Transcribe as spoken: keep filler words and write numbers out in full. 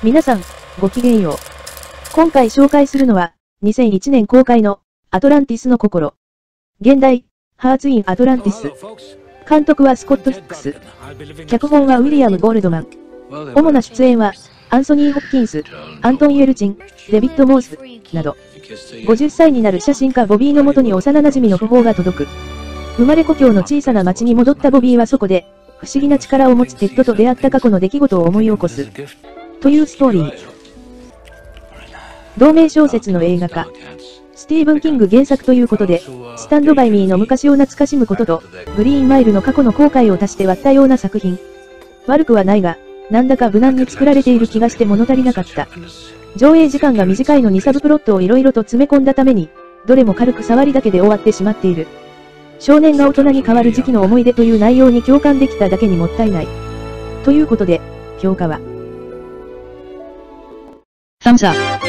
皆さん、ごきげんよう。今回紹介するのは、にせんいちねん公開の、アトランティスの心。現代、ハーツ・イン・アトランティス。監督はスコット・ヒックス。脚本はウィリアム・ゴールドマン。主な出演は、アンソニー・ホプキンス、アントン・イェルチン、デビッド・モース、など。ごじゅっさいになる写真家ボビーのもとに幼馴染の訃報が届く。生まれ故郷の小さな町に戻ったボビーはそこで、不思議な力を持つテッドと出会った過去の出来事を思い起こす。というストーリー。同名小説の映画化。スティーブン・キング原作ということで、スタンドバイミーの昔を懐かしむことと、グリーンマイルの過去の後悔を足して割ったような作品。悪くはないが、なんだか無難に作られている気がして物足りなかった。上映時間が短いのにサブプロットを色々と詰め込んだために、どれも軽く触りだけで終わってしまっている。少年が大人に変わる時期の思い出という内容に共感できただけにもったいない。ということで、評価は。Thumbs up.